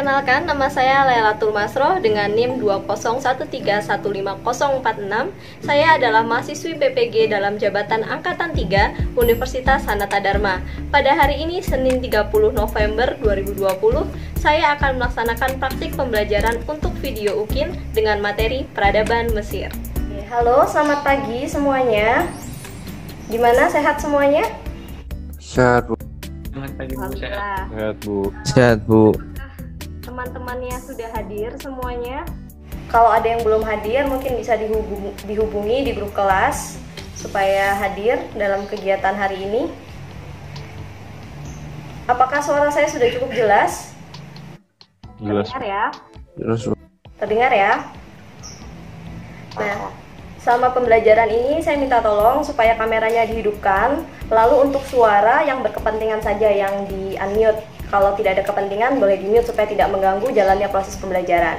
Perkenalkan, nama saya Lailatul Masroh dengan NIM 201315046. Saya adalah mahasiswi PPG dalam Jabatan Angkatan 3 Universitas Sanata Dharma. Pada hari ini, Senin 30 November 2020, saya akan melaksanakan praktik pembelajaran untuk video UKIN dengan materi Peradaban Mesir. Halo, selamat pagi semuanya. Gimana, sehat semuanya? Sehat, Bu. Selamat pagi, Bu. Alhamdulillah. Sehat, Bu. Sehat, Bu. Teman-temannya sudah hadir semuanya. Kalau ada yang belum hadir, mungkin bisa dihubungi di grup kelas supaya hadir dalam kegiatan hari ini. Apakah suara saya sudah cukup jelas? Jelas. Terdengar ya? Jelas, Bu. Terdengar ya? Nah, selama pembelajaran ini saya minta tolong supaya kameranya dihidupkan, lalu untuk suara yang berkepentingan saja yang di-unmute. Kalau tidak ada kepentingan boleh di-mute supaya tidak mengganggu jalannya proses pembelajaran.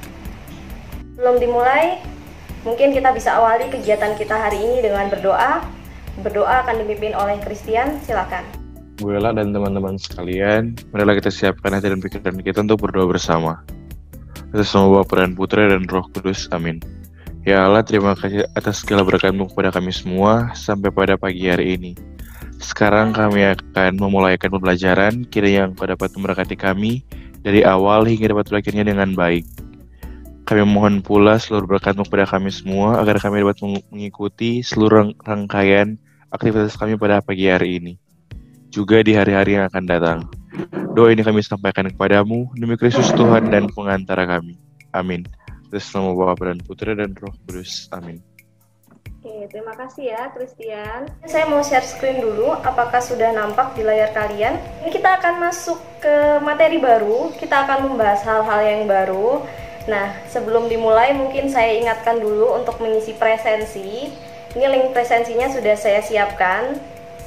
Belum dimulai, mungkin kita bisa awali kegiatan kita hari ini dengan berdoa. Berdoa akan dipimpin oleh Christian, silakan. Bu Ella dan teman-teman sekalian, marilah kita siapkan hati dan pikiran kita untuk berdoa bersama. Atas nama Bapa dan Putra dan Roh Kudus, amin. Ya Allah, terima kasih atas segala berkat-Mu kepada kami semua sampai pada pagi hari ini. Sekarang kami akan memulaikan pembelajaran, kiranya Engkau dapat memberkati kami dari awal hingga dapat berakhirnya dengan baik. Kami mohon pula seluruh berkat-Mu kepada kami semua, agar kami dapat mengikuti seluruh rangkaian aktivitas kami pada pagi hari ini, juga di hari-hari yang akan datang. Doa ini kami sampaikan kepadamu, demi Kristus Tuhan dan pengantara kami. Amin. Atas nama Bapa dan Putra dan Roh Kudus. Amin. Oke, terima kasih ya Christian. Saya mau share screen dulu, apakah sudah nampak di layar kalian? Ini kita akan masuk ke materi baru, kita akan membahas hal-hal yang baru. Nah, sebelum dimulai mungkin saya ingatkan dulu untuk mengisi presensi. Ini link presensinya sudah saya siapkan.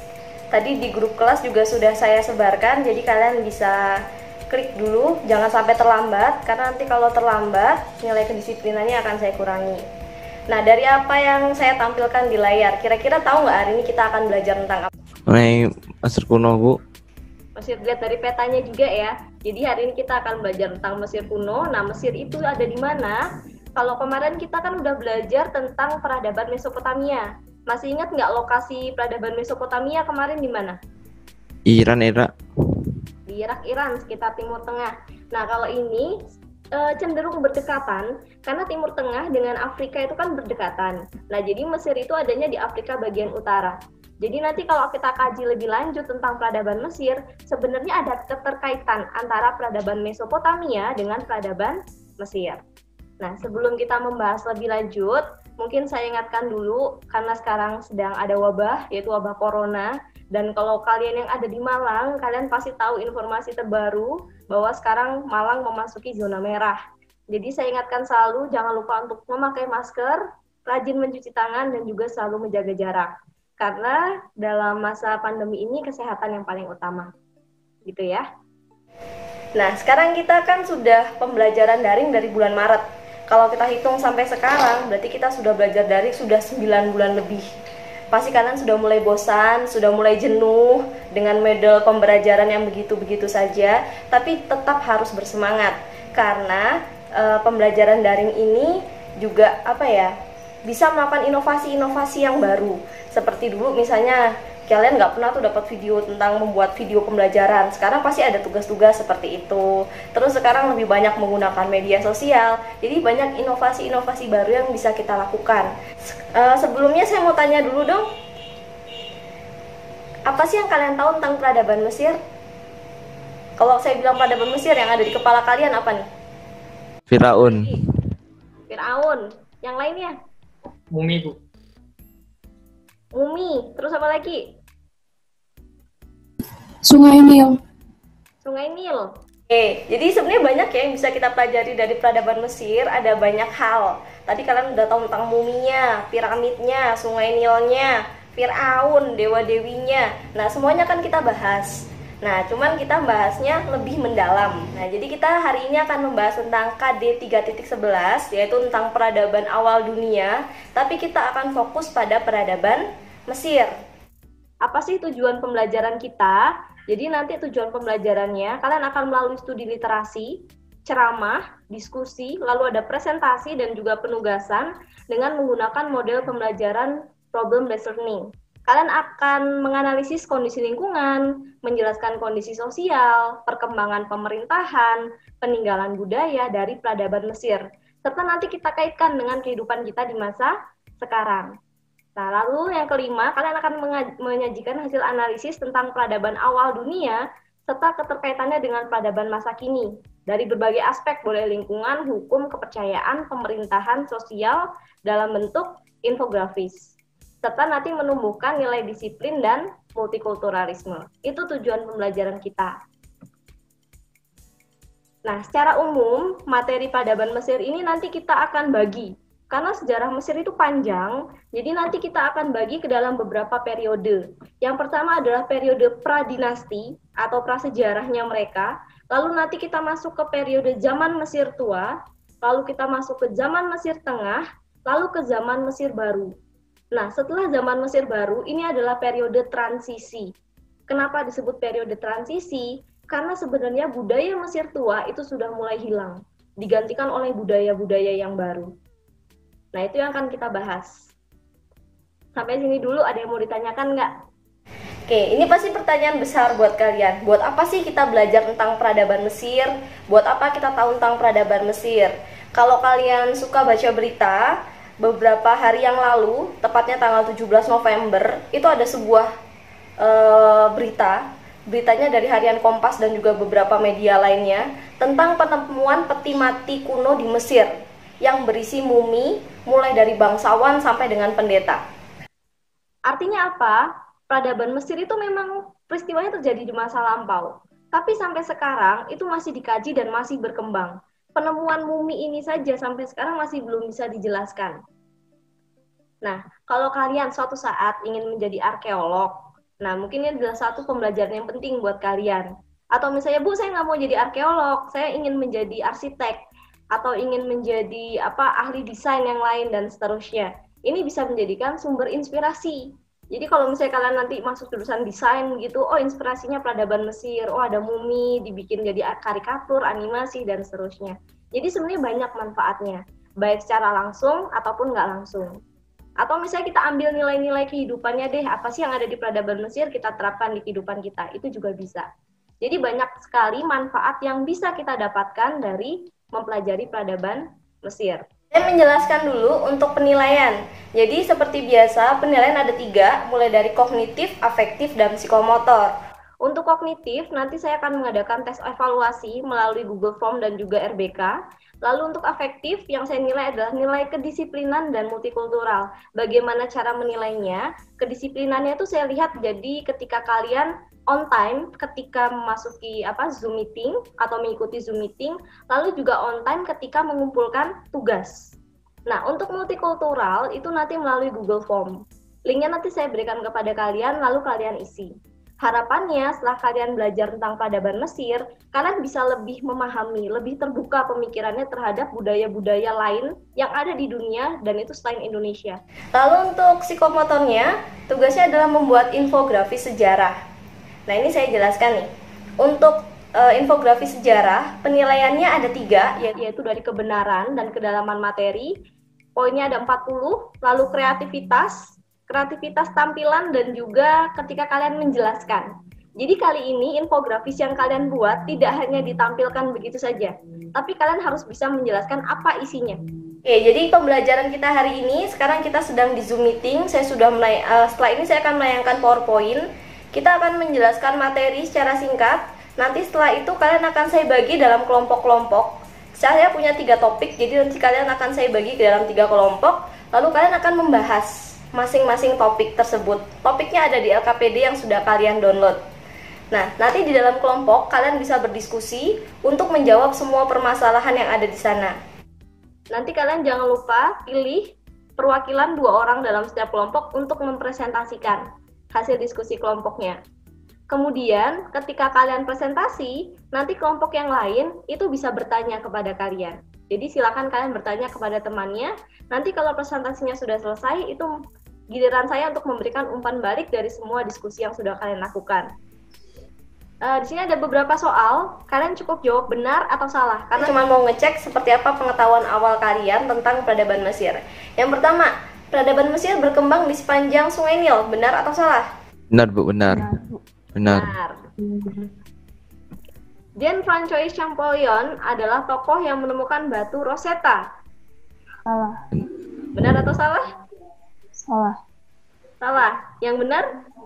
Tadi di grup kelas juga sudah saya sebarkan, jadi kalian bisa klik dulu, jangan sampai terlambat, karena nanti kalau terlambat, nilai kedisiplinannya akan saya kurangi. Nah, dari apa yang saya tampilkan di layar, kira-kira tahu nggak hari ini kita akan belajar tentang apa? Mengenai Mesir kuno, Bu. Mesir, lihat dari petanya juga ya. Jadi hari ini kita akan belajar tentang Mesir kuno. Nah, Mesir itu ada di mana? Kalau kemarin kita kan udah belajar tentang peradaban Mesopotamia. Masih ingat nggak lokasi peradaban Mesopotamia kemarin di mana? Iran, Irak. Di Irak, Iran, sekitar Timur Tengah. Nah, kalau ini cenderung berdekatan karena Timur Tengah dengan Afrika itu kan berdekatan. Nah, jadi Mesir itu adanya di Afrika bagian utara. Jadi nanti kalau kita kaji lebih lanjut tentang peradaban Mesir, sebenarnya ada keterkaitan antara peradaban Mesopotamia dengan peradaban Mesir. Nah, sebelum kita membahas lebih lanjut, mungkin saya ingatkan dulu karena sekarang sedang ada wabah, yaitu wabah corona. Dan kalau kalian yang ada di Malang, kalian pasti tahu informasi terbaru bahwa sekarang Malang memasuki zona merah. Jadi saya ingatkan selalu jangan lupa untuk memakai masker, rajin mencuci tangan, dan juga selalu menjaga jarak. Karena dalam masa pandemi ini kesehatan yang paling utama. Gitu ya. Nah, sekarang kita kan sudah pembelajaran daring dari bulan Maret. Kalau kita hitung sampai sekarang, berarti kita sudah belajar daring sudah 9 bulan lebih. Pasti kalian sudah mulai bosan, sudah mulai jenuh dengan model pembelajaran yang begitu-begitu saja, tapi tetap harus bersemangat karena pembelajaran daring ini juga bisa melakukan inovasi-inovasi yang baru. Seperti dulu misalnya kalian nggak pernah tuh dapat video tentang membuat video pembelajaran. Sekarang pasti ada tugas-tugas seperti itu. Terus sekarang lebih banyak menggunakan media sosial. Jadi banyak inovasi-inovasi baru yang bisa kita lakukan. Sebelumnya saya mau tanya dulu dong. Apa sih yang kalian tahu tentang peradaban Mesir? Kalau saya bilang peradaban Mesir, yang ada di kepala kalian apa nih? Firaun. Firaun. Yang lainnya? Mumi, Bu. Mumi. Terus apa lagi? Sungai Nil. Sungai Nil. Jadi sebenarnya banyak ya yang bisa kita pelajari dari peradaban Mesir. Ada banyak hal. Tadi kalian udah tahu tentang muminya, piramidnya, Sungai Nilnya, Firaun, dewa-dewinya. Nah, semuanya kan kita bahas. Nah, cuman kita bahasnya lebih mendalam. Nah, jadi kita hari ini akan membahas tentang KD 3.11, yaitu tentang peradaban awal dunia, tapi kita akan fokus pada peradaban Mesir. Apa sih tujuan pembelajaran kita? Jadi nanti tujuan pembelajarannya, kalian akan melalui studi literasi, ceramah, diskusi, lalu ada presentasi dan juga penugasan dengan menggunakan model pembelajaran problem-based learning. Kalian akan menganalisis kondisi lingkungan, menjelaskan kondisi sosial, perkembangan pemerintahan, peninggalan budaya dari peradaban Mesir, serta nanti kita kaitkan dengan kehidupan kita di masa sekarang. Nah, lalu yang kelima, kalian akan menyajikan hasil analisis tentang peradaban awal dunia, serta keterkaitannya dengan peradaban masa kini, dari berbagai aspek, boleh lingkungan, hukum, kepercayaan, pemerintahan, sosial, dalam bentuk infografis. Serta nanti menumbuhkan nilai disiplin dan multikulturalisme. Itu tujuan pembelajaran kita. Nah, secara umum, materi peradaban Mesir ini nanti kita akan bagi. Karena sejarah Mesir itu panjang, jadi nanti kita akan bagi ke dalam beberapa periode. Yang pertama adalah periode pradinasti atau prasejarahnya mereka. Lalu nanti kita masuk ke periode zaman Mesir tua, lalu kita masuk ke zaman Mesir tengah, lalu ke zaman Mesir baru. Nah, setelah zaman Mesir baru, ini adalah periode transisi. Kenapa disebut periode transisi? Karena sebenarnya budaya Mesir tua itu sudah mulai hilang, digantikan oleh budaya-budaya yang baru. Nah, itu yang akan kita bahas. Sampai sini dulu, ada yang mau ditanyakan nggak? Oke, ini pasti pertanyaan besar buat kalian. Buat apa sih kita belajar tentang peradaban Mesir? Buat apa kita tahu tentang peradaban Mesir? Kalau kalian suka baca berita, beberapa hari yang lalu, tepatnya tanggal 17 November, itu ada sebuah beritanya dari harian Kompas dan juga beberapa media lainnya, tentang penemuan peti mati kuno di Mesir, yang berisi mumi, mulai dari bangsawan sampai dengan pendeta. Artinya apa? Peradaban Mesir itu memang peristiwanya terjadi di masa lampau, tapi sampai sekarang itu masih dikaji dan masih berkembang. Penemuan mumi ini saja sampai sekarang masih belum bisa dijelaskan. Nah, kalau kalian suatu saat ingin menjadi arkeolog, nah mungkin ini adalah satu pembelajaran yang penting buat kalian. Atau misalnya, Bu, saya nggak mau jadi arkeolog, saya ingin menjadi arsitek, atau ingin menjadi ahli desain yang lain, dan seterusnya. Ini bisa menjadikan sumber inspirasi. Jadi kalau misalnya kalian nanti masuk jurusan desain gitu, oh inspirasinya peradaban Mesir, oh ada mumi, dibikin jadi karikatur, animasi, dan seterusnya. Jadi sebenarnya banyak manfaatnya, baik secara langsung ataupun nggak langsung. Atau misalnya kita ambil nilai-nilai kehidupannya deh, apa sih yang ada di peradaban Mesir, kita terapkan di kehidupan kita, itu juga bisa. Jadi banyak sekali manfaat yang bisa kita dapatkan dari mempelajari peradaban Mesir. Saya menjelaskan dulu untuk penilaian. Jadi seperti biasa, penilaian ada 3, mulai dari kognitif, afektif, dan psikomotor. Untuk kognitif, nanti saya akan mengadakan tes evaluasi melalui Google Form dan juga RBK. Lalu untuk afektif, yang saya nilai adalah nilai kedisiplinan dan multikultural. Bagaimana cara menilainya? Kedisiplinannya itu saya lihat jadi ketika kalian on time ketika memasuki Zoom meeting atau mengikuti Zoom meeting, lalu juga on time ketika mengumpulkan tugas. Nah, untuk multikultural itu nanti melalui Google Form. Linknya nanti saya berikan kepada kalian, lalu kalian isi. Harapannya setelah kalian belajar tentang peradaban Mesir, kalian bisa lebih memahami, lebih terbuka pemikirannya terhadap budaya-budaya lain yang ada di dunia dan itu selain Indonesia. Lalu untuk psikomotornya, tugasnya adalah membuat infografis sejarah. Nah, ini saya jelaskan nih. Untuk infografis sejarah, penilaiannya ada 3, yaitu dari kebenaran dan kedalaman materi. Poinnya ada 40, lalu kreativitas tampilan, dan juga ketika kalian menjelaskan. Jadi kali ini infografis yang kalian buat tidak hanya ditampilkan begitu saja, tapi kalian harus bisa menjelaskan apa isinya. Oke, jadi pembelajaran kita hari ini, sekarang kita sedang di Zoom meeting. Setelah ini saya akan melayangkan PowerPoint. Kita akan menjelaskan materi secara singkat. Nanti setelah itu kalian akan saya bagi dalam kelompok-kelompok. Saya punya 3 topik, jadi nanti kalian akan saya bagi ke dalam 3 kelompok. Lalu kalian akan membahas masing-masing topik tersebut. Topiknya ada di LKPD yang sudah kalian download. Nah, nanti di dalam kelompok kalian bisa berdiskusi untuk menjawab semua permasalahan yang ada di sana. Nanti kalian jangan lupa pilih perwakilan 2 orang dalam setiap kelompok untuk mempresentasikan hasil diskusi kelompoknya. Kemudian ketika kalian presentasi, nanti kelompok yang lain itu bisa bertanya kepada kalian. Jadi silakan kalian bertanya kepada temannya. Nanti kalau presentasinya sudah selesai, itu giliran saya untuk memberikan umpan balik dari semua diskusi yang sudah kalian lakukan. Di sini ada beberapa soal, kalian cukup jawab benar atau salah. Karena cuma mau ngecek seperti apa pengetahuan awal kalian tentang peradaban Mesir. Yang pertama, peradaban Mesir berkembang di sepanjang Sungai Nil, benar atau salah? Benar, Bu, benar. Benar. Jean-François Champollion adalah tokoh yang menemukan batu Rosetta. Salah. Benar atau salah? Salah. Salah. Yang benar?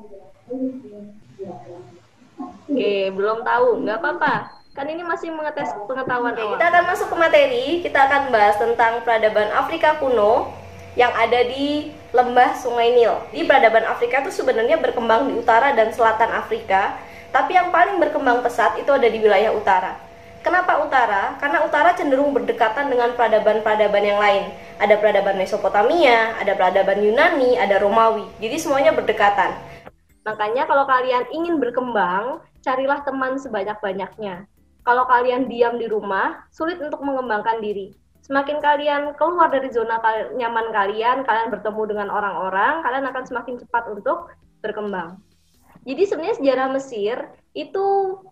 Oke, belum tahu. Nggak apa-apa. Kan ini masih mengetes pengetahuan awal. Kita akan masuk ke materi. Kita akan bahas tentang peradaban Afrika kuno yang ada di lembah Sungai Nil. Di peradaban Afrika itu sebenarnya berkembang di utara dan selatan Afrika, tapi yang paling berkembang pesat itu ada di wilayah utara. Kenapa utara? Karena utara cenderung berdekatan dengan peradaban-peradaban yang lain. Ada peradaban Mesopotamia, ada peradaban Yunani, ada Romawi. Jadi semuanya berdekatan. Makanya kalau kalian ingin berkembang, carilah teman sebanyak-banyaknya. Kalau kalian diam di rumah, sulit untuk mengembangkan diri. Semakin kalian keluar dari zona nyaman kalian bertemu dengan orang-orang, kalian akan semakin cepat untuk berkembang. Jadi sebenarnya sejarah Mesir itu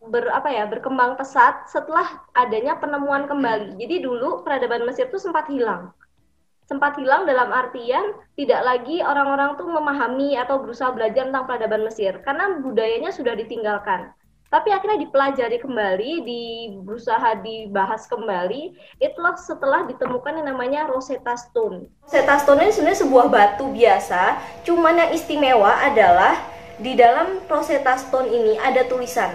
berkembang pesat setelah adanya penemuan kembali. Jadi dulu peradaban Mesir itu sempat hilang. Sempat hilang dalam artian tidak lagi orang-orang tuh memahami atau berusaha belajar tentang peradaban Mesir karena budayanya sudah ditinggalkan. Tapi akhirnya dipelajari kembali, berusaha dibahas kembali, itulah setelah ditemukan yang namanya Rosetta Stone. Rosetta Stone ini sebenarnya sebuah batu biasa, cuman yang istimewa adalah di dalam Rosetta Stone ini ada tulisan,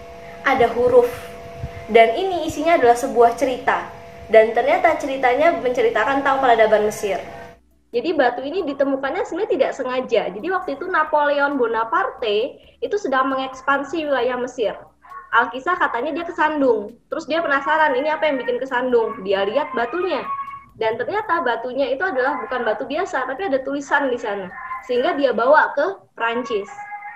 ada huruf, dan ini isinya adalah sebuah cerita. Dan ternyata ceritanya menceritakan tentang peradaban Mesir. Jadi batu ini ditemukannya sebenarnya tidak sengaja. Jadi waktu itu Napoleon Bonaparte itu sedang mengekspansi wilayah Mesir. Alkisah katanya dia kesandung. Terus dia penasaran ini apa yang bikin kesandung. Dia lihat batunya. Dan ternyata batunya itu adalah bukan batu biasa, tapi ada tulisan di sana. Sehingga dia bawa ke Prancis.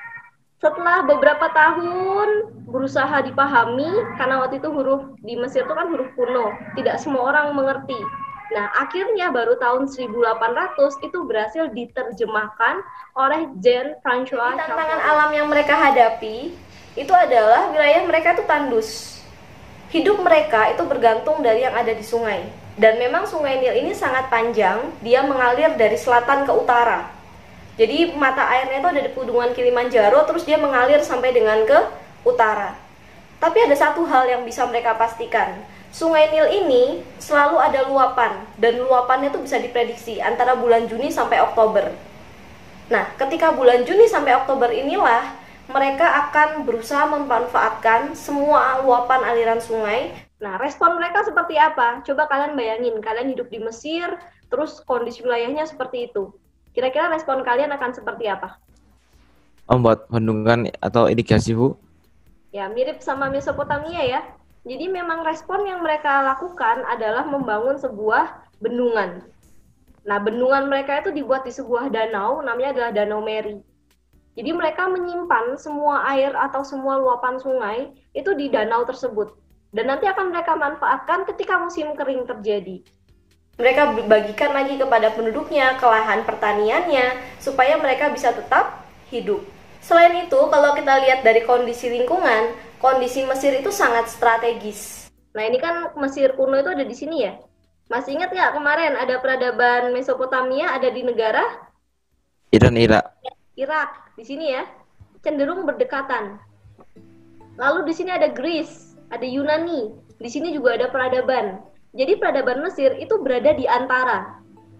Setelah beberapa tahun berusaha dipahami, karena waktu itu huruf di Mesir itu kan huruf kuno, tidak semua orang mengerti. Nah, akhirnya baru tahun 1800 itu berhasil diterjemahkan oleh Jean-François Champollion. Tantangan alam yang mereka hadapi itu adalah wilayah mereka itu tandus. Hidup mereka itu bergantung dari yang ada di sungai. Dan memang Sungai Nil ini sangat panjang, dia mengalir dari selatan ke utara. Jadi mata airnya itu ada di pegunungan Kilimanjaro, terus dia mengalir sampai dengan ke utara. Tapi ada satu hal yang bisa mereka pastikan. Sungai Nil ini selalu ada luapan, dan luapannya itu bisa diprediksi antara bulan Juni sampai Oktober. Nah, ketika bulan Juni sampai Oktober inilah mereka akan berusaha memanfaatkan semua luapan aliran sungai. Nah, respon mereka seperti apa? Coba kalian bayangin, kalian hidup di Mesir, terus kondisi wilayahnya seperti itu. Kira-kira respon kalian akan seperti apa? Membuat bendungan atau irigasi, Bu? Ya, mirip sama Mesopotamia ya. Jadi memang respon yang mereka lakukan adalah membangun sebuah bendungan. Nah, bendungan mereka itu dibuat di sebuah danau, namanya adalah Danau Meri. Jadi mereka menyimpan semua air atau semua luapan sungai itu di danau tersebut. Dan nanti akan mereka manfaatkan ketika musim kering terjadi. Mereka bagikan lagi kepada penduduknya, ke lahan pertaniannya, supaya mereka bisa tetap hidup. Selain itu, kalau kita lihat dari kondisi lingkungan, kondisi Mesir itu sangat strategis. Nah, ini kan Mesir kuno itu ada di sini ya. Masih ingat nggak kemarin ada peradaban Mesopotamia ada di negara? Irak. Irak, di sini ya. Cenderung berdekatan. Lalu di sini ada Greece, ada Yunani. Di sini juga ada peradaban. Jadi peradaban Mesir itu berada di antara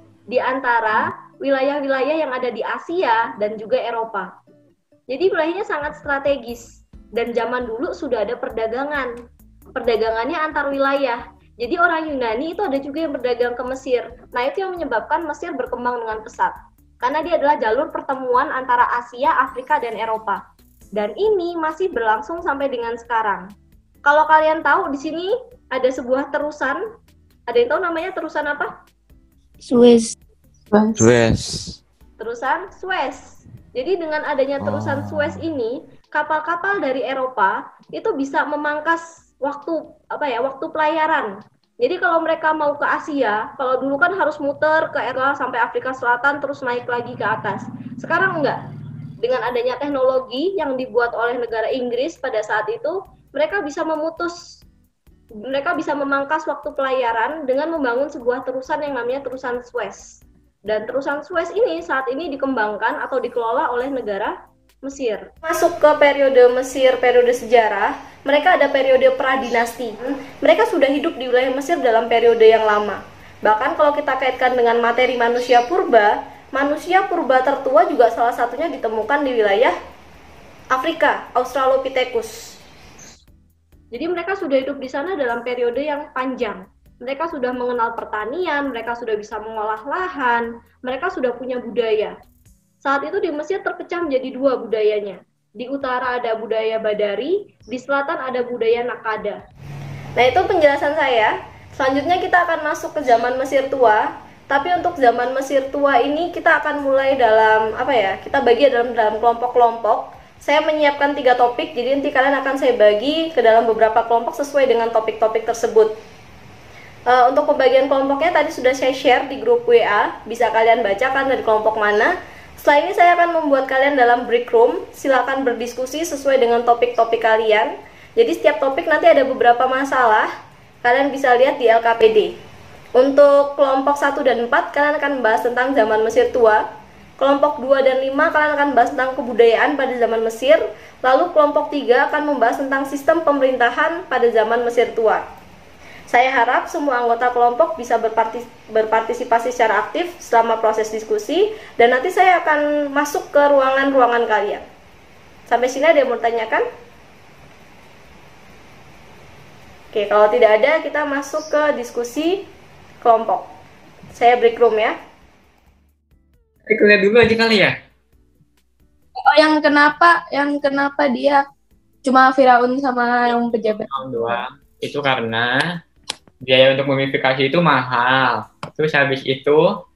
wilayah-wilayah yang ada di Asia dan juga Eropa. Jadi wilayahnya sangat strategis dan zaman dulu sudah ada perdagangan. Perdagangannya antar wilayah. Jadi orang Yunani itu ada juga yang berdagang ke Mesir. Nah, itu yang menyebabkan Mesir berkembang dengan pesat. Karena dia adalah jalur pertemuan antara Asia, Afrika, dan Eropa. Dan ini masih berlangsung sampai dengan sekarang. Kalau kalian tahu di sini ada sebuah terusan. Ada yang tahu namanya terusan apa? Suez. Terusan Suez. Jadi dengan adanya terusan Suez ini, kapal-kapal dari Eropa itu bisa memangkas waktu pelayaran. Jadi kalau mereka mau ke Asia, kalau dulu kan harus muter ke Eropa sampai Afrika Selatan terus naik lagi ke atas. Sekarang enggak. dengan adanya teknologi yang dibuat oleh negara Inggris pada saat itu, mereka bisa memangkas waktu pelayaran dengan membangun sebuah terusan yang namanya terusan Suez. Dan terusan Suez ini saat ini dikembangkan atau dikelola oleh negara Mesir. Masuk ke periode Mesir, periode sejarah, mereka ada periode pradinasti. Mereka sudah hidup di wilayah Mesir dalam periode yang lama. Bahkan kalau kita kaitkan dengan materi manusia purba tertua juga salah satunya ditemukan di wilayah Afrika, Australopithecus. Jadi mereka sudah hidup di sana dalam periode yang panjang. Mereka sudah mengenal pertanian, mereka sudah bisa mengolah lahan, mereka sudah punya budaya. Saat itu di Mesir terpecah menjadi dua budayanya. Di utara ada budaya Badari, di selatan ada budaya Nakada. Nah, itu penjelasan saya. Selanjutnya kita akan masuk ke zaman Mesir tua. Tapi untuk zaman Mesir tua ini kita akan mulai dalam kita bagi dalam kelompok-kelompok. Saya menyiapkan 3 topik, jadi nanti kalian akan saya bagi ke dalam beberapa kelompok sesuai dengan topik-topik tersebut. Untuk pembagian kelompoknya tadi sudah saya share di grup WA, bisa kalian bacakan dari kelompok mana. Setelah ini saya akan membuat kalian dalam break room, silakan berdiskusi sesuai dengan topik-topik kalian. Jadi setiap topik nanti ada beberapa masalah, kalian bisa lihat di LKPD. Untuk kelompok 1 dan 4 kalian akan membahas tentang zaman Mesir tua. Kelompok 2 dan 5 kalian akan membahas tentang kebudayaan pada zaman Mesir. Lalu kelompok 3 akan membahas tentang sistem pemerintahan pada zaman Mesir tua. Saya harap semua anggota kelompok bisa berpartisipasi secara aktif selama proses diskusi. Dan nanti saya akan masuk ke ruangan-ruangan kalian. Sampai sini ada yang mau tanyakan? Oke, kalau tidak ada kita masuk ke diskusi kelompok. Saya break room ya. Kita lihat dulu aja kali ya. Oh, yang kenapa dia cuma Firaun sama yang pejabat? Doang. Itu karena biaya untuk mumifikasi itu mahal. Terus habis itu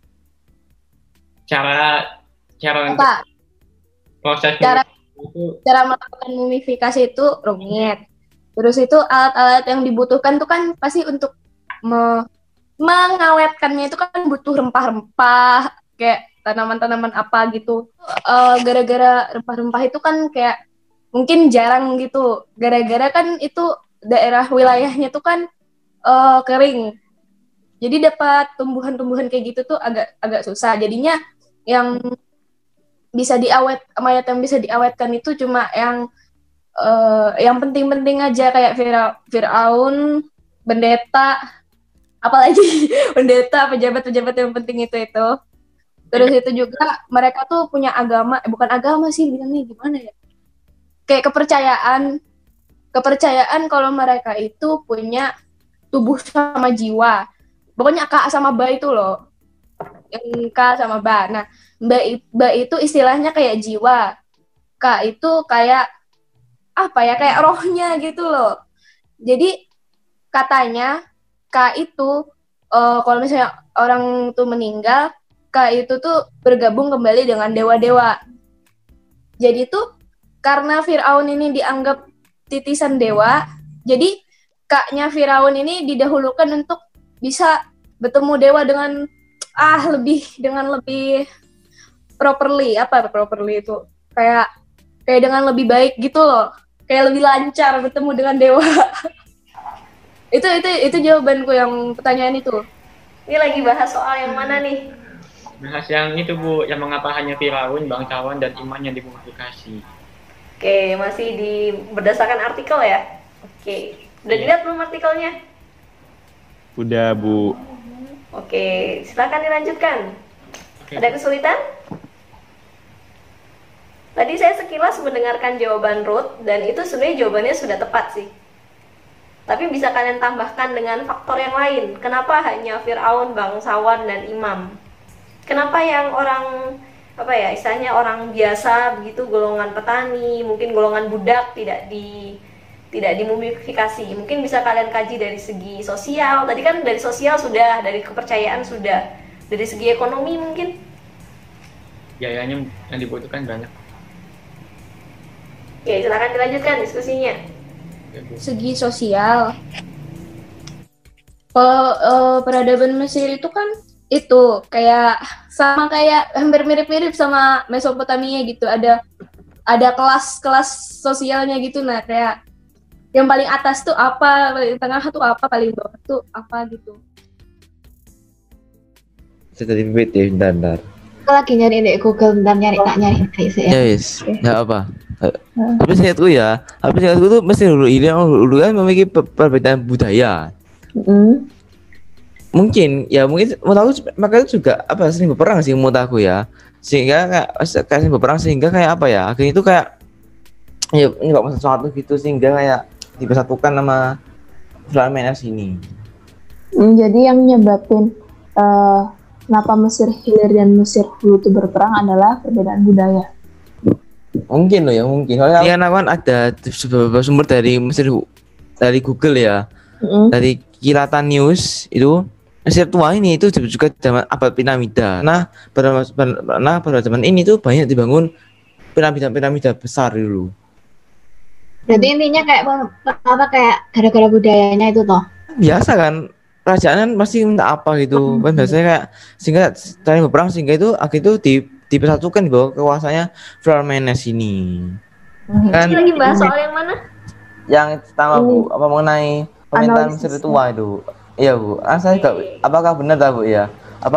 cara untuk proses Cara itu melakukan mumifikasi itu rumit. Terus itu alat-alat yang dibutuhkan tuh kan pasti untuk mengawetkannya itu kan butuh rempah-rempah kayak tanaman-tanaman apa gitu. Gara-gara rempah-rempah itu kan kayak mungkin jarang gitu. Gara-gara kan itu daerah wilayahnya tuh kan kering. Jadi dapat tumbuhan-tumbuhan kayak gitu tuh agak susah. Jadinya yang bisa mayat yang bisa diawetkan itu cuma yang penting-penting aja kayak Firaun, pendeta, apalagi pendeta, pejabat-pejabat yang penting itu. Terus itu juga mereka tuh punya agama, bukan agama sih bilangnya gimana ya? Kayak kepercayaan kalau mereka itu punya tubuh sama jiwa. Pokoknya Ka sama Ba itu loh. Yang Ka sama Ba. Nah, Ba itu istilahnya kayak jiwa. Ka itu kayak kayak rohnya gitu loh. Jadi katanya Ka itu kalau misalnya orang tuh meninggal, Ka itu tuh bergabung kembali dengan dewa-dewa. Jadi tuh karena Firaun ini dianggap titisan dewa, jadi kaknya Firaun ini didahulukan untuk bisa bertemu dewa dengan lebih properly itu kayak dengan lebih baik gitu loh, kayak lebih lancar bertemu dengan dewa. itu jawabanku yang pertanyaan itu. Ini lagi bahas soal yang mana nih? bahas yang itu Bu, yang mengapa hanya Firaun, bangsawan dan iman yang dimumifikasi. Oke, masih berdasarkan artikel ya? Oke, udah dilihat belum artikelnya? Udah, Bu. Oke, silakan dilanjutkan. Oke. Ada kesulitan? Tadi saya sekilas mendengarkan jawaban Ruth, dan itu sebenarnya jawabannya sudah tepat sih. Tapi bisa kalian tambahkan dengan faktor yang lain. Kenapa hanya Firaun, bangsawan, dan imam? Kenapa yang orang, istilahnya orang biasa, begitu golongan petani, mungkin golongan budak tidak dimumifikasi? Mungkin bisa kalian kaji dari segi sosial. Tadi kan dari sosial sudah, dari kepercayaan sudah. Dari segi ekonomi mungkin? Biayanya yang dibutuhkan banyak. Oke, silakan dilanjutkan diskusinya. Segi sosial. Kalau peradaban Mesir itu kan itu kayak sama kayak hampir mirip-mirip sama Mesopotamia gitu. Ada kelas-kelas sosialnya gitu. Nah, kayak yang paling atas tuh apa, paling tengah tuh apa, paling bawah tuh apa gitu. Saya tadi PPT, bentar. Aku lagi nyari di Google, bentar nyari sih ya. Ya wis, nggak apa. Tapi seingatku tuh mesti dulu kan memiliki perbedaan budaya. Mungkin menurut aku mereka itu juga sering berperang sih menurut aku ya. Sehingga kayak sering berperang sehingga kayak apa ya? Akhirnya itu kayak ya nyebabkan sesuatu gitu sehingga kayak dipersatukan sama Flamenes ini. Jadi yang nyebabin kenapa Mesir Hilir dan Mesir Hulu itu berperang adalah perbedaan budaya. Mungkin loh ya, mungkin. Soalnya kan aku kan ada beberapa sumber dari Mesir, dari Google ya. Dari Kilatan News itu Mesir tua ini itu juga zaman abad piramida. Nah, pada zaman ini tuh banyak dibangun piramida besar dulu. Berarti intinya kayak gara-gara budayanya itu toh. Biasa kan, kerajaan kan pasti minta apa gitu. Kan biasanya kayak sehingga saling berperang sehingga itu akhirnya itu dipersatukan di bawah kekuasaannya Flamenes ini. Kan lagi bahas soal yang mana? Yang pertama Bu, mengenai pemerintahan Mesir tua itu. Iya Bu, saya apakah benar tak Bu ya?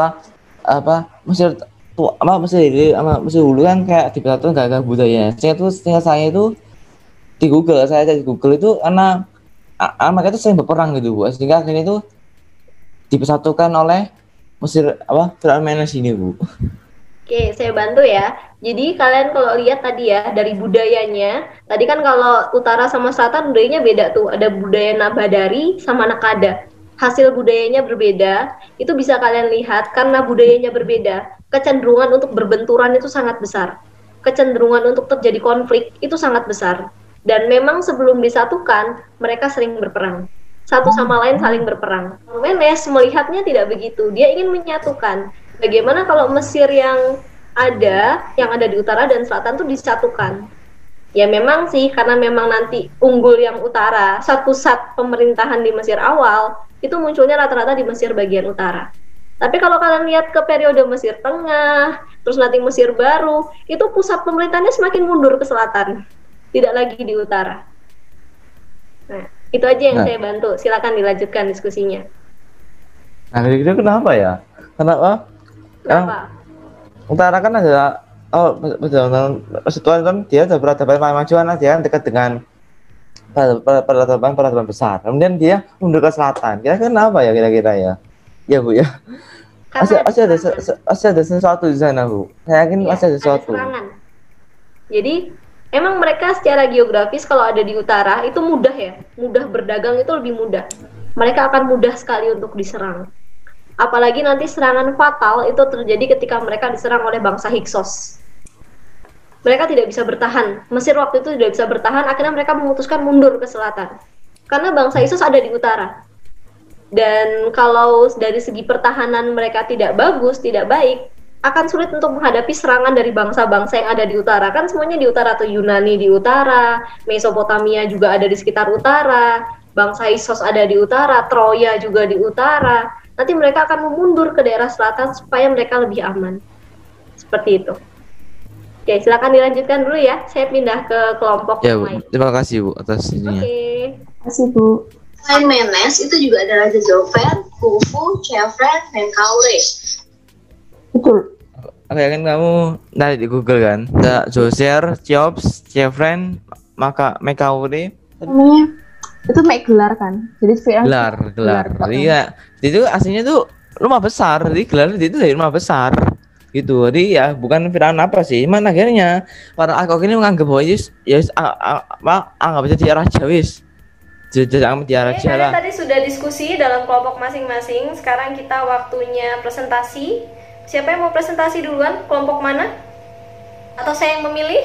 Mesir tua Mesir dulu kan kayak dipersatukan gara-gara budaya. Sehingga saya itu di Google itu karena mereka itu sering berperang gitu Bu, sehingga akhirnya itu dipersatukan oleh Mesir Flamenes ini Bu. Oke, saya bantu ya. Jadi kalian kalau lihat tadi ya dari budayanya, tadi kan kalau utara sama selatan budayanya beda tuh. Ada budaya Nabadari sama Nakada. Hasil budayanya berbeda. Itu bisa kalian lihat karena budayanya berbeda. Kecenderungan untuk berbenturan itu sangat besar. Kecenderungan untuk terjadi konflik itu sangat besar. Dan memang sebelum disatukan, mereka sering berperang. Satu sama lain saling berperang. Menes melihatnya tidak begitu. Dia ingin menyatukan. Bagaimana kalau Mesir yang ada di utara dan selatan tuh disatukan? Ya memang sih, karena memang nanti unggul yang utara. Saat pusat pemerintahan di Mesir awal, itu munculnya rata-rata di Mesir bagian utara. Tapi kalau kalian lihat ke periode Mesir Tengah, terus nanti Mesir Baru, itu pusat pemerintahnya semakin mundur ke selatan. Tidak lagi di utara. Nah, itu aja yang saya bantu. Silakan dilanjutkan diskusinya. Nah, kira-kira kenapa ya? Kenapa? Utara kan ada persatuan kan dia ada peradaban kemajuan, dia kan dekat dengan peradaban besar. Kemudian dia mundur ke selatan. Kira-kira kenapa ya kira-kira ya? Ya Bu ya. Masih ada sesuatu di sana Bu. Saya yakin masih ada sesuatu. Jadi emang mereka secara geografis kalau ada di utara itu mudah ya, mudah berdagang itu lebih mudah. Mereka akan mudah sekali untuk diserang. Apalagi nanti serangan fatal itu terjadi ketika mereka diserang oleh bangsa Hyksos. Mereka tidak bisa bertahan. Mesir waktu itu tidak bisa bertahan, akhirnya mereka memutuskan mundur ke selatan. Karena bangsa Hyksos ada di utara. Dan kalau dari segi pertahanan mereka tidak bagus, tidak baik, akan sulit untuk menghadapi serangan dari bangsa-bangsa yang ada di utara. Kan semuanya di utara tuh, Yunani di utara, Mesopotamia juga ada di sekitar utara, bangsa Hyksos ada di utara, Troya juga di utara. Nanti mereka akan memundur ke daerah selatan supaya mereka lebih aman. Seperti itu. Oke, silakan dilanjutkan dulu ya. Saya pindah ke kelompok ya, lain. Terima kasih Bu atas ininya. Terima kasih Bu. Selain Menes, itu juga ada Raja Zofer, Khufu, Chefren, dan Kaure. Betul. Oke, kan kamu dari di Google kan? Ada Zoser, Cheops, Chefren, Mekaure. Namanya itu make gelar kan? Jadi gelar. Iya. Itu aslinya tuh rumah besar. Jadi gelar itu dari rumah besar. Gitu. Jadi ya bukan Firaun apa sih? Cuman akhirnya para akok ini menganggap bahwa anggap aja dia raja wis. Jangan dia raja lah. Tadi sudah diskusi dalam kelompok masing-masing. Sekarang kita waktunya presentasi. Siapa yang mau presentasi duluan? Kelompok mana? Atau saya yang memilih?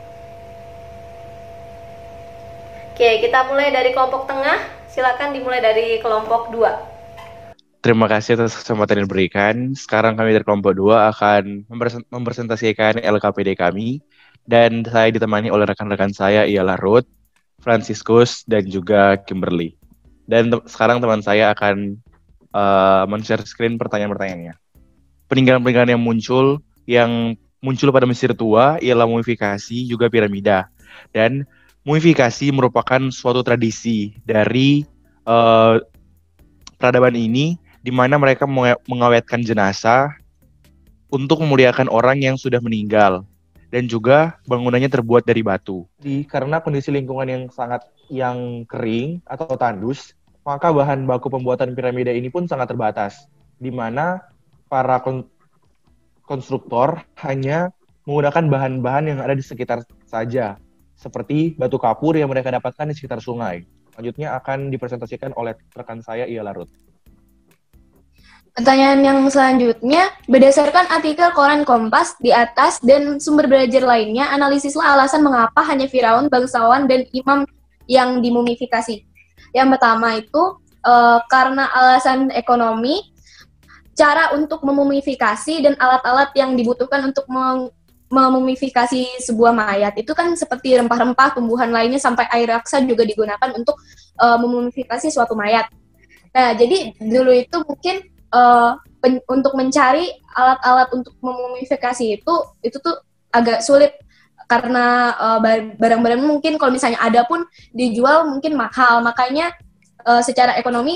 Oke, kita mulai dari kelompok tengah. Silakan dimulai dari kelompok 2. Terima kasih atas kesempatan yang diberikan. Sekarang kami dari kelompok 2 akan mempresentasikan LKPD kami. Dan saya ditemani oleh rekan-rekan saya ialah Ruth, Franciscus, dan juga Kimberly. Dan sekarang teman saya akan men-share screen pertanyaan-pertanyaannya. peninggalan-peninggalan yang muncul pada Mesir tua ialah mumifikasi juga piramida. Dan mumifikasi merupakan suatu tradisi dari peradaban ini di mana mereka mengawetkan jenazah untuk memuliakan orang yang sudah meninggal. Dan juga bangunannya terbuat dari batu. Karena kondisi lingkungan yang kering atau tandus, maka bahan baku pembuatan piramida ini pun sangat terbatas, di mana para konstruktor hanya menggunakan bahan-bahan yang ada di sekitar saja, seperti batu kapur yang mereka dapatkan di sekitar sungai. Selanjutnya akan dipresentasikan oleh rekan saya, Ialah Ruth. Pertanyaan yang selanjutnya, berdasarkan artikel koran Kompas di atas dan sumber belajar lainnya, analisislah alasan mengapa hanya Firaun, bangsawan, dan imam yang dimumifikasi. Yang pertama itu, karena alasan ekonomi, cara untuk memumifikasi dan alat-alat yang dibutuhkan untuk memumifikasi sebuah mayat. Itu kan seperti rempah-rempah, tumbuhan lainnya, sampai air raksa juga digunakan untuk memumifikasi suatu mayat. Nah, jadi dulu itu mungkin untuk mencari alat-alat untuk memumifikasi itu tuh agak sulit karena barang-barang mungkin kalau misalnya ada pun dijual mungkin mahal, makanya secara ekonomi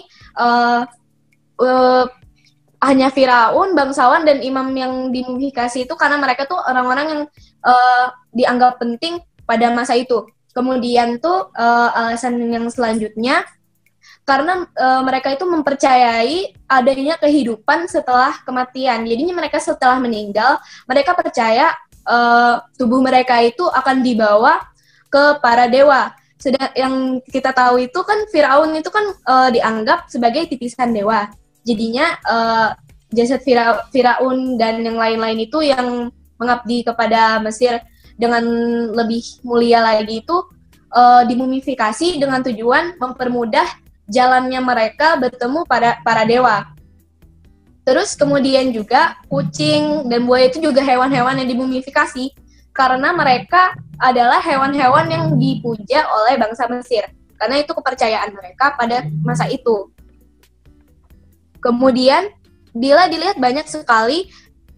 hanya Firaun, bangsawan, dan imam yang dimumifikasi itu karena mereka tuh orang-orang yang dianggap penting pada masa itu. Kemudian tuh alasan yang selanjutnya karena mereka itu mempercayai adanya kehidupan setelah kematian. Jadinya mereka setelah meninggal, mereka percaya tubuh mereka itu akan dibawa ke para dewa. Yang kita tahu itu kan Firaun itu kan dianggap sebagai titisan dewa. Jadinya jasad Firaun dan yang lain-lain itu yang mengabdi kepada Mesir dengan lebih mulia lagi itu dimumifikasi dengan tujuan mempermudah jalannya mereka bertemu para dewa. Terus kemudian juga kucing dan buaya itu juga hewan-hewan yang dimumifikasi karena mereka adalah hewan-hewan yang dipuja oleh bangsa Mesir. Karena itu kepercayaan mereka pada masa itu. Kemudian bila dilihat banyak sekali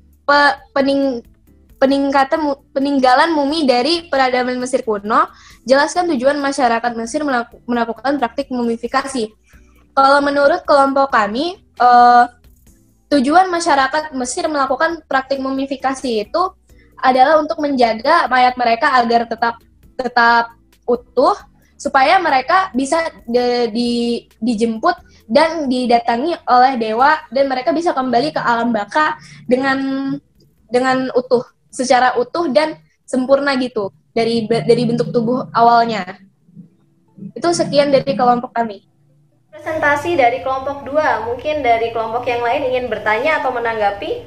peninggalan mumi dari peradaban Mesir kuno, jelaskan tujuan masyarakat Mesir melakukan praktik mumifikasi. Kalau menurut kelompok kami, tujuan masyarakat Mesir melakukan praktik mumifikasi itu adalah untuk menjaga mayat mereka agar tetap utuh, supaya mereka bisa dijemput dan didatangi oleh dewa, dan mereka bisa kembali ke alam baka dengan utuh, secara utuh dan sempurna gitu dari bentuk tubuh awalnya. Itu sekian dari kelompok kami. Presentasi dari kelompok 2, mungkin dari kelompok yang lain ingin bertanya atau menanggapi?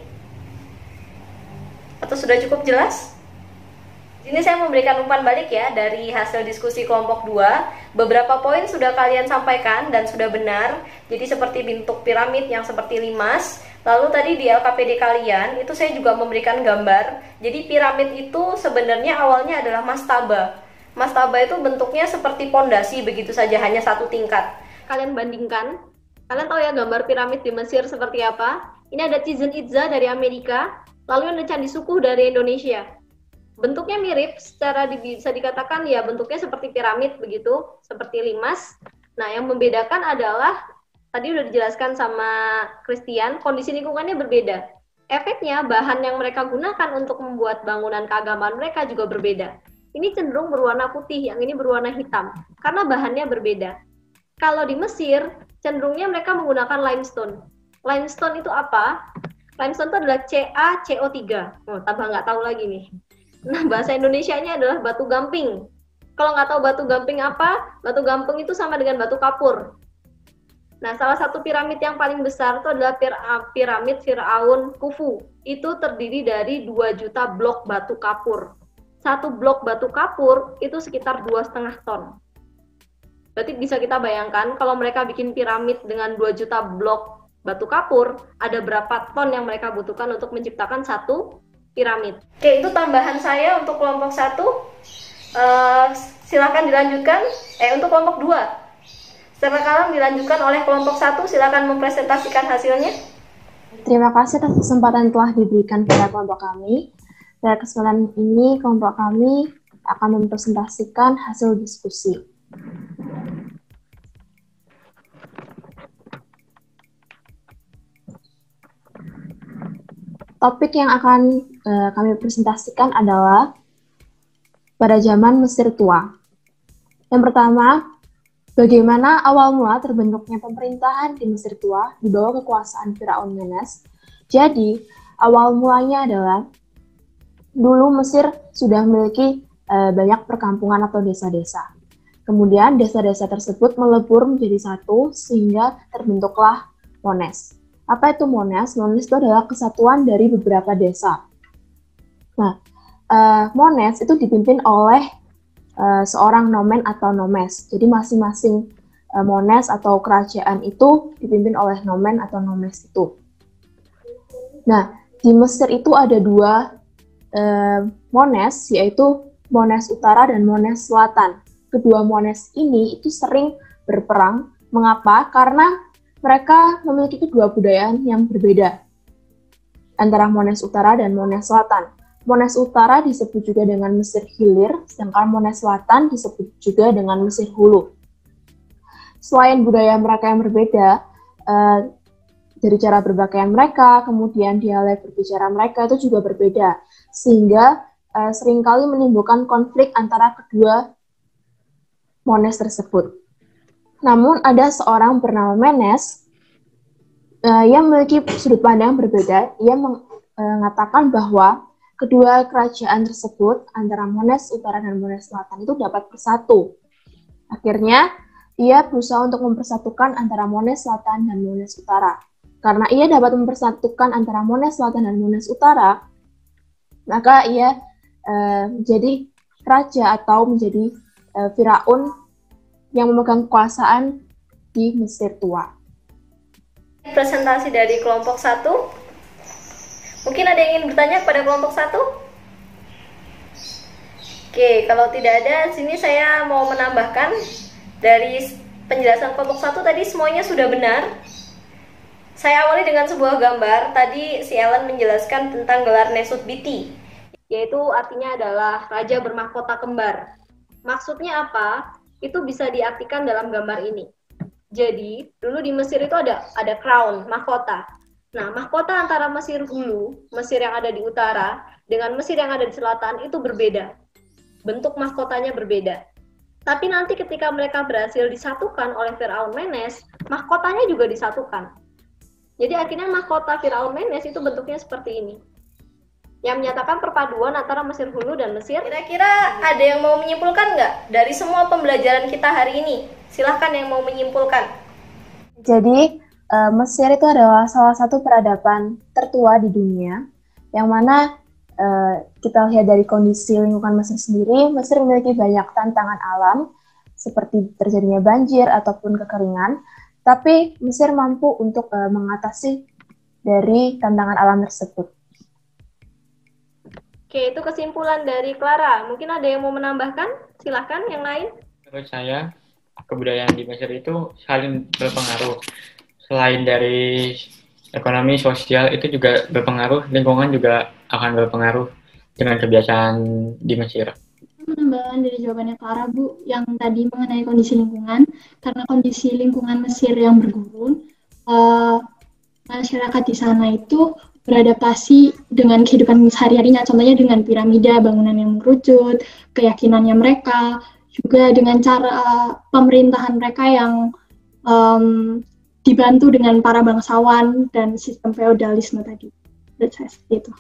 Atau sudah cukup jelas? Ini saya memberikan umpan balik ya dari hasil diskusi kelompok 2. Beberapa poin sudah kalian sampaikan dan sudah benar. Jadi seperti bentuk piramid yang seperti limas. Lalu tadi di LKPD kalian itu saya juga memberikan gambar. Jadi piramid itu sebenarnya awalnya adalah mastaba. Mastaba itu bentuknya seperti pondasi begitu saja, hanya satu tingkat. Kalian bandingkan. Kalian tahu ya gambar piramid di Mesir seperti apa? Ini ada Chichen Itza dari Amerika, lalu ada Candi Sukuh dari Indonesia. Bentuknya mirip, secara bisa dikatakan ya bentuknya seperti piramid begitu, seperti limas. Nah, yang membedakan adalah tadi udah dijelaskan sama Christian, kondisi lingkungannya berbeda. Efeknya, bahan yang mereka gunakan untuk membuat bangunan keagamaan mereka juga berbeda. Ini cenderung berwarna putih, yang ini berwarna hitam, karena bahannya berbeda. Kalau di Mesir, cenderungnya mereka menggunakan limestone. Limestone itu apa? Limestone itu adalah CaCO3. Oh, tambah nggak tahu lagi nih. Nah, bahasa Indonesianya adalah batu gamping. Kalau nggak tahu batu gamping apa, batu gamping itu sama dengan batu kapur. Nah, salah satu piramid yang paling besar itu adalah piramid Firaun Khufu. Itu terdiri dari 2 juta blok batu kapur. Satu blok batu kapur itu sekitar 2,5 ton. Berarti bisa kita bayangkan kalau mereka bikin piramid dengan 2 juta blok batu kapur, ada berapa ton yang mereka butuhkan untuk menciptakan satu piramid. Oke, itu tambahan saya untuk kelompok 1. Silakan dilanjutkan. Untuk kelompok 2. Sekarang dilanjutkan oleh kelompok 1, silakan mempresentasikan hasilnya. terima kasih atas kesempatan yang telah diberikan pada kelompok kami. Pada kesempatan ini, kelompok kami akan mempresentasikan hasil diskusi. Topik yang akan kami presentasikan adalah pada zaman Mesir tua. Yang pertama, bagaimana awal mula terbentuknya pemerintahan di Mesir tua di bawah kekuasaan Firaun Menes. Jadi, awal mulanya adalah dulu Mesir sudah memiliki banyak perkampungan atau desa-desa. Kemudian desa-desa tersebut melebur menjadi satu sehingga terbentuklah Mones. Apa itu Mones? Mones itu adalah kesatuan dari beberapa desa. Nah, Mones itu dipimpin oleh seorang nomen atau nomes. Jadi masing-masing Mones atau kerajaan itu dipimpin oleh nomen atau nomes itu. Nah, di Mesir itu ada dua Mones, yaitu Mones Utara dan Mones Selatan. Kedua Mones ini itu sering berperang. Mengapa? Karena mereka memiliki kedua budayaan yang berbeda antara Mones Utara dan Mones Selatan. Mones Utara disebut juga dengan Mesir Hilir, sedangkan Mones Selatan disebut juga dengan Mesir Hulu. Selain budaya mereka yang berbeda, dari cara berpakaian mereka, kemudian dialek berbicara mereka itu juga berbeda, sehingga seringkali menimbulkan konflik antara kedua Mones tersebut. Namun ada seorang bernama Menes yang memiliki sudut pandang berbeda. Ia mengatakan bahwa kedua kerajaan tersebut antara Mones Utara dan Mones Selatan itu dapat bersatu. Akhirnya ia berusaha untuk mempersatukan antara Mones Selatan dan Mones Utara. Karena ia dapat mempersatukan antara Mones Selatan dan Mones Utara, maka ia menjadi raja atau menjadi Firaun yang memegang kekuasaan di Mesir tua. Presentasi dari kelompok 1. Mungkin ada yang ingin bertanya kepada kelompok 1? Oke, kalau tidak ada, sini saya mau menambahkan dari penjelasan kelompok 1 tadi semuanya sudah benar. Saya awali dengan sebuah gambar. Tadi si Ellen menjelaskan tentang gelar Nesut Biti, yaitu artinya adalah raja bermahkota kembar. Maksudnya apa? Itu bisa diartikan dalam gambar ini. Jadi, dulu di Mesir itu ada crown, mahkota. Nah, mahkota antara Mesir Hulu, Mesir yang ada di utara, dengan Mesir yang ada di selatan itu berbeda. Bentuk mahkotanya berbeda. Tapi nanti ketika mereka berhasil disatukan oleh Firaun Menes, mahkotanya juga disatukan. Jadi akhirnya mahkota Firaun Menes itu bentuknya seperti ini, yang menyatakan perpaduan antara Mesir Hulu dan Mesir. Kira-kira ada yang mau menyimpulkan nggak dari semua pembelajaran kita hari ini? Silahkan yang mau menyimpulkan. Jadi, Mesir itu adalah salah satu peradaban tertua di dunia, yang mana kita lihat dari kondisi lingkungan Mesir sendiri, Mesir memiliki banyak tantangan alam, seperti terjadinya banjir ataupun kekeringan, tapi Mesir mampu untuk mengatasi dari tantangan alam tersebut. Oke, itu kesimpulan dari Clara. Mungkin ada yang mau menambahkan? Silahkan yang lain. Menurut saya, kebudayaan di Mesir itu saling berpengaruh. Selain dari ekonomi, sosial, itu juga berpengaruh. Lingkungan juga akan berpengaruh dengan kebiasaan di Mesir. Penambahan dari jawabannya Clara, Bu, yang tadi mengenai kondisi lingkungan. Karena kondisi lingkungan Mesir yang bergurun, masyarakat di sana itu beradaptasi dengan kehidupan sehari-harinya, contohnya dengan piramida, bangunan yang mengerucut, keyakinannya mereka, juga dengan cara pemerintahan mereka yang dibantu dengan para bangsawan dan sistem feodalisme tadi. Menurut saya seperti itu.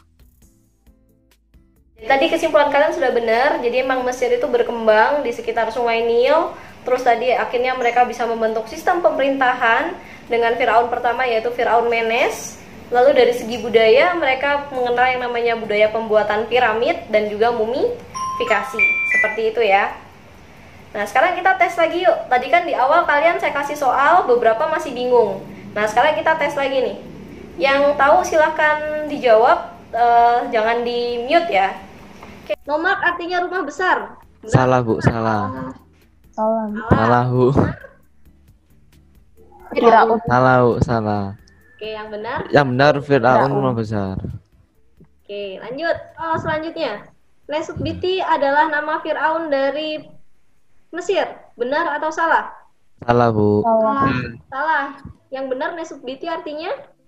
Tadi kesimpulan kalian sudah benar, jadi emang Mesir itu berkembang di sekitar Sungai Nil, terus tadi akhirnya mereka bisa membentuk sistem pemerintahan dengan Firaun pertama yaitu Firaun Menes. Lalu dari segi budaya, mereka mengenal yang namanya budaya pembuatan piramid dan juga mumifikasi. Seperti itu ya. Nah, sekarang kita tes lagi yuk. Tadi kan di awal kalian saya kasih soal, beberapa masih bingung. Nah, sekarang kita tes lagi nih. Yang tahu silahkan dijawab, jangan di mute ya. Oke. Nomad artinya rumah besar. Benar? Salah, Bu, salah. Salah. Salah, Bu. Firaun. Salah, Bu, salah. Oke, yang benar? Yang benar Firaun rumah besar. Oke, lanjut. Oh, selanjutnya. Nesubiti adalah nama Firaun dari Mesir. Benar atau salah? Salah, Bu. Salah. Yang benar Nesubiti artinya?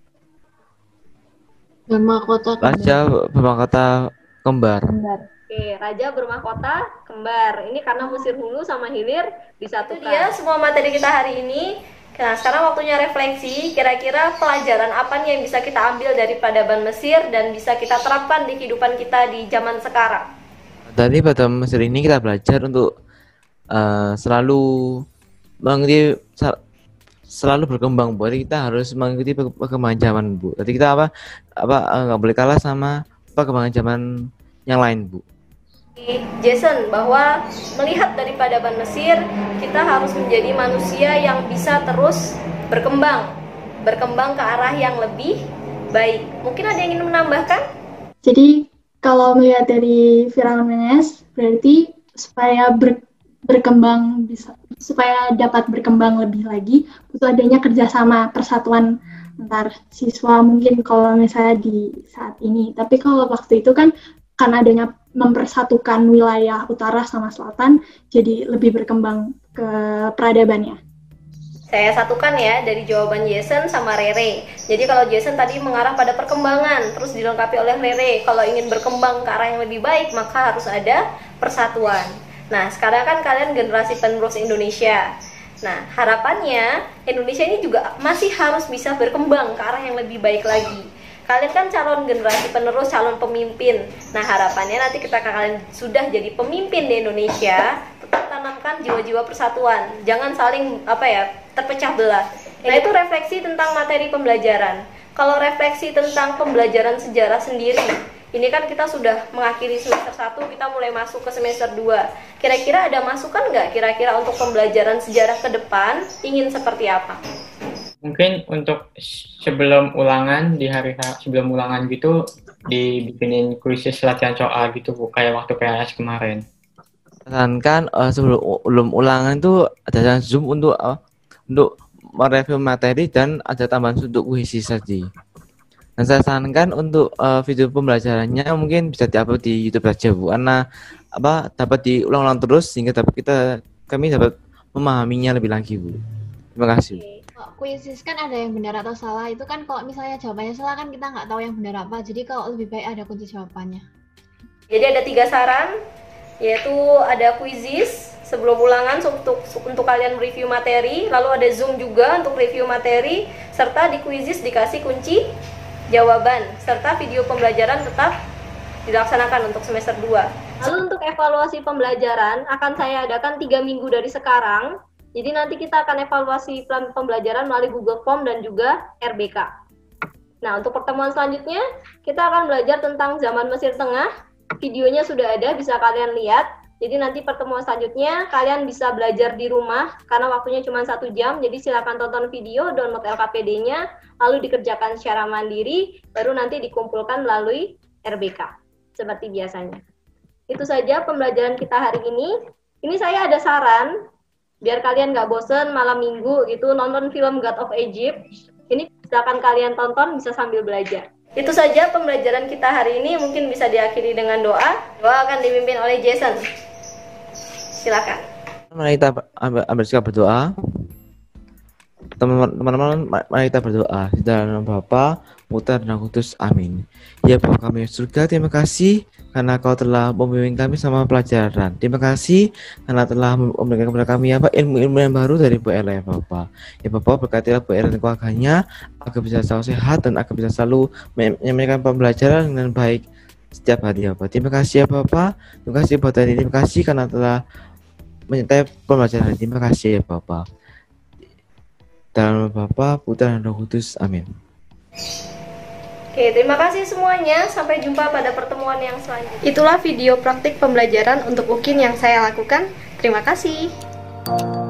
Bermahkota Raja bermahkota kembar. Oke, raja bermahkota kembar. Ini karena Mesir hulu sama hilir disatukan. Itu dia semua materi kita hari ini. Nah, sekarang waktunya refleksi. Kira-kira pelajaran apa nih yang bisa kita ambil dari peradaban Mesir dan bisa kita terapkan di kehidupan kita di zaman sekarang? Dari pada Mesir ini kita belajar untuk selalu mengikuti selalu berkembang, Bu. Jadi kita harus mengikuti perkembangan zaman, Bu. Jadi kita nggak boleh kalah sama perkembangan zaman yang lain, Bu. Jason, bahwa melihat dari peradaban Mesir, kita harus menjadi manusia yang bisa terus berkembang ke arah yang lebih baik. Mungkin ada yang ingin menambahkan? Jadi kalau melihat dari Firaun Menes, berarti supaya berkembang supaya dapat berkembang lebih lagi, butuh adanya kerjasama persatuan antar siswa mungkin kalau misalnya di saat ini. Tapi kalau waktu itu kan karena adanya mempersatukan wilayah utara sama selatan, jadi lebih berkembang ke peradabannya. Saya satukan ya dari jawaban Jason sama Rere. Jadi kalau Jason tadi mengarah pada perkembangan, terus dilengkapi oleh Rere, kalau ingin berkembang ke arah yang lebih baik, maka harus ada persatuan. Nah, sekarang kan kalian generasi penerus Indonesia. Nah, harapannya Indonesia ini juga masih harus bisa berkembang ke arah yang lebih baik lagi. Kalian kan calon generasi penerus, calon pemimpin. Nah, harapannya nanti ketika kalian sudah jadi pemimpin di Indonesia, tetap tanamkan jiwa-jiwa persatuan. Jangan saling terpecah belah. Nah, itu refleksi tentang materi pembelajaran. Kalau refleksi tentang pembelajaran sejarah sendiri, ini kan kita sudah mengakhiri semester 1, kita mulai masuk ke semester 2. Kira-kira ada masukan nggak kira-kira untuk pembelajaran sejarah ke depan ingin seperti apa? Mungkin untuk sebelum ulangan, di hari sebelum ulangan gitu dibikinin kuis latihan soal gitu, Bu, kayak waktu PAS kemarin. Kan sebelum ulangan itu ada Zoom untuk mereview materi dan ada tambahan untuk kuis saja. Dan saya sarankan untuk video pembelajarannya mungkin bisa diupload di YouTube saja, Bu, karena dapat diulang-ulang terus sehingga kami dapat memahaminya lebih lagi, Bu. Terima kasih. Kuisis kan ada yang benar atau salah, itu kan kalau misalnya jawabannya salah kan kita nggak tahu yang benar apa, jadi kalau lebih baik ada kunci jawabannya. Jadi ada 3 saran, yaitu ada quizzes sebelum ulangan untuk kalian review materi, lalu ada Zoom juga untuk review materi, serta di quizzes dikasih kunci jawaban, serta video pembelajaran tetap dilaksanakan untuk semester 2. Lalu untuk evaluasi pembelajaran akan saya adakan 3 minggu dari sekarang. Jadi nanti kita akan evaluasi plan pembelajaran melalui Google Form dan juga RBK. Nah, untuk pertemuan selanjutnya, kita akan belajar tentang zaman Mesir Tengah. Videonya sudah ada, bisa kalian lihat. Jadi nanti pertemuan selanjutnya, kalian bisa belajar di rumah, karena waktunya cuma 1 jam. Jadi silakan tonton video, download LKPD-nya, lalu dikerjakan secara mandiri, baru nanti dikumpulkan melalui RBK, seperti biasanya. Itu saja pembelajaran kita hari ini. Ini saya ada saran, biar kalian nggak bosen malam minggu gitu nonton film God of Egypt. Ini silakan kalian tonton, bisa sambil belajar. Itu saja pembelajaran kita hari ini, mungkin bisa diakhiri dengan doa. Doa akan dipimpin oleh Jason. Silakan. Mari kita ambil sikap berdoa. Teman-teman, mari kita berdoa. Di dalam nama Bapa, Putra dan Roh Kudus. Amin. Ya Bapa kami di surga, terima kasih karena Kau telah membimbing kami sama pelajaran. Terima kasih karena telah memberikan kepada kami ilmu-ilmu yang baru dari Bu Ella, ya Bapak. Ya Bapak, berkatilah Bu Ella dan keluarganya agar bisa selalu sehat dan agar bisa selalu menyampaikan pembelajaran dengan baik setiap hari, ya Bapak. Terima kasih ya Bapak. Terima kasih buat hari ini. Terima kasih karena telah menyertai pembelajaran. Terima kasih ya Bapak. Dalam nama Bapa, Putra dan Roh Kudus. Amin. Oke, terima kasih semuanya. Sampai jumpa pada pertemuan yang selanjutnya. Itulah video praktik pembelajaran untuk UKIN yang saya lakukan. Terima kasih.